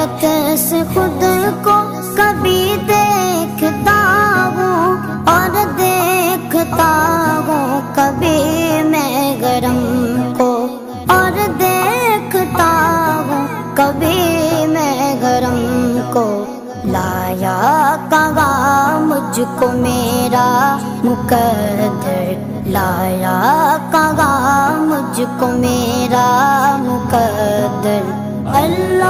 कैसे खुद को कभी देखता हूँ और देखता हूँ कभी मैं गरम को, और देखता हूँ कभी मैं गरम को। लाया कहाँ मुझको मेरा मुकद्दर, लाया कहाँ मुझको मेरा मुकद्दर। अल्लाह